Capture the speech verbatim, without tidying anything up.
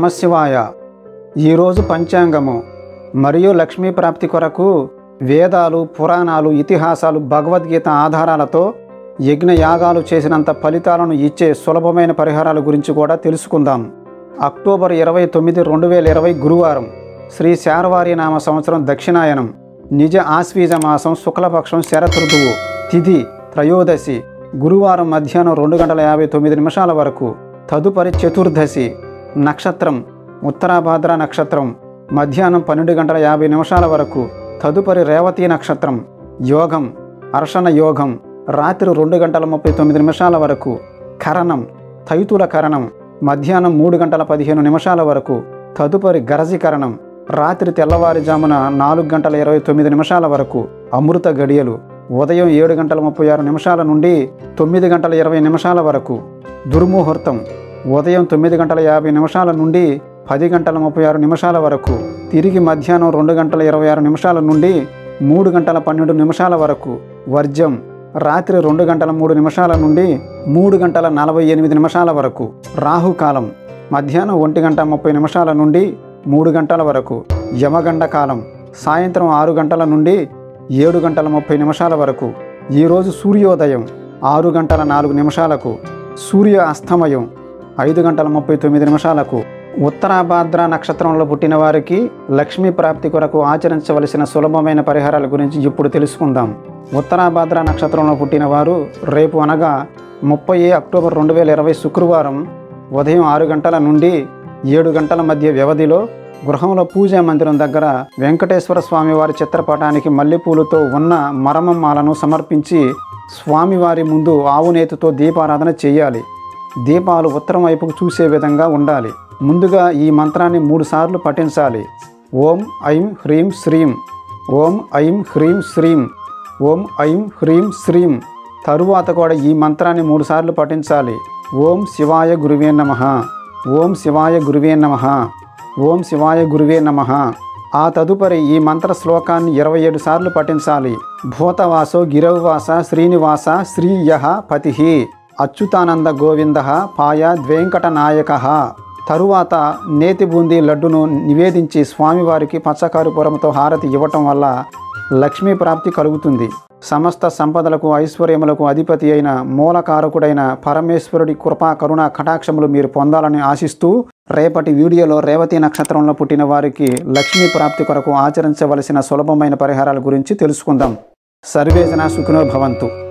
నమశివాయ. ఈరోజు పంచాంగము మరియు లక్ష్మీ ప్రాప్తి కొరకు వేదాలు, పురాణాలు, ఇతిహాసాలు, భగవద్గీత ఆధారాలతో యజ్ఞ యాగాలు చేసినంత ఫలితాలను ఇచ్చే సులభమైన పరిహారాల గురించి కూడా తెలుసుకుందాం. అక్టోబర్ ఇరవై తొమ్మిది రెండు వేల ఇరవై గురువారం. శ్రీ శార్వారి నామ సంవత్సరం దక్షిణాయనం. నిజ ఆశ్వీజ మాసం శుక్లపక్షం శరతృతువు. తిథి త్రయోదశి. గురువారం మధ్యాహ్నం రెండు గంటల యాభై తొమ్మిది నిమిషాల వరకు. తదుపరి చతుర్దశి. నక్షత్రం ఉత్తరాభాద్ర నక్షత్రం. మధ్యాహ్నం పన్నెండు గంటల యాభై నిమిషాల వరకు. తదుపరి రేవతి నక్షత్రం. యోగం అర్షణ యోగం. రాత్రి రెండు గంటల ముప్పై తొమ్మిది నిమిషాల వరకు. కరణం తైతుల కరణం. మధ్యాహ్నం మూడు గంటల పదిహేను నిమిషాల వరకు. తదుపరి గరజీకరణం. రాత్రి తెల్లవారుజామున నాలుగు గంటల ఇరవై తొమ్మిది నిమిషాల వరకు. అమృత గడియలు ఉదయం ఏడు గంటల ముప్పై ఆరు నిమిషాల నుండి తొమ్మిది గంటల ఇరవై నిమిషాల వరకు. దుర్ముహూర్తం ఉదయం తొమ్మిది గంటల యాభై నిమిషాల నుండి పది గంటల ముప్పై ఆరు నిమిషాల వరకు. తిరిగి మధ్యాహ్నం రెండు గంటల ఇరవై ఆరు నిమిషాల నుండి మూడు గంటల పన్నెండు నిమిషాల వరకు. వర్జం రాత్రి రెండు గంటల మూడు నిమిషాల నుండి మూడు గంటల నలభై ఎనిమిది నిమిషాల వరకు. రాహుకాలం మధ్యాహ్నం ఒంటి గంట ముప్పై నిమిషాల నుండి మూడు గంటల వరకు. యమగండ కాలం సాయంత్రం ఆరు గంటల నుండి ఏడు గంటల ముప్పై నిమిషాల వరకు. ఈరోజు సూర్యోదయం ఆరు గంటల నాలుగు నిమిషాలకు. సూర్య అస్తమయం ఐదు గంటల ముప్పై తొమ్మిది నిమిషాలకు. ఉత్తరాభాద్ర నక్షత్రంలో పుట్టిన వారికి లక్ష్మీ ప్రాప్తి కొరకు ఆచరించవలసిన సులభమైన పరిహారాల గురించి ఇప్పుడు తెలుసుకుందాం. ఉత్తరాభాద్ర నక్షత్రంలో పుట్టిన వారు రేపు అనగా ముప్పై అక్టోబర్ రెండు వేల ఇరవై శుక్రవారం ఉదయం ఆరు గంటల నుండి ఏడు గంటల మధ్య వ్యవధిలో గృహంలో పూజా మందిరం దగ్గర వెంకటేశ్వర స్వామివారి చిత్రపటానికి మల్లెపూలతో ఉన్న మరమమ్మాలను సమర్పించి స్వామివారి ముందు ఆవునేతితో దీపారాధన చేయాలి. దీపాలు ఉత్తరం వైపుకు చూసే విధంగా ఉండాలి. ముందుగా ఈ మంత్రాన్ని మూడు సార్లు పఠించాలి. ఓం ఐం హ్రీం శ్రీం. ఓం ఐం హ్రీం శ్రీం. ఓం ఐం హ్రీం శ్రీం. తరువాత కూడా ఈ మంత్రాన్ని మూడు సార్లు పఠించాలి. ఓం శివాయ గురువే నమః. ఓం శివాయ గురువే నమః. ఓం శివాయ గురువే నమః. ఆ తదుపరి ఈ మంత్ర శ్లోకాన్ని ఇరవై ఏడు సార్లు పఠించాలి. భూతవాసో గిరౌవాస శ్రీనివాస శ్రీయః పతిః అచ్యుతానంద గోవింద పాయ ద్వేంకట నాయక. తరువాత నేతి బూందీ లడ్డును నివేదించి స్వామివారికి పచ్చకర్పూరంతో హారతి ఇవ్వటం వల్ల లక్ష్మీ ప్రాప్తి కలుగుతుంది. సమస్త సంపదలకు ఐశ్వర్యములకు అధిపతి అయిన మూలకారకుడైన పరమేశ్వరుడి కృపా కరుణ కటాక్షములు మీరు పొందాలని ఆశిస్తూ రేపటి వీడియోలో రేవతి నక్షత్రంలో పుట్టిన వారికి లక్ష్మీ ప్రాప్తి కొరకు ఆచరించవలసిన సులభమైన పరిహారాల గురించి తెలుసుకుందాం. సర్వేజన సుఖినో భవంతు.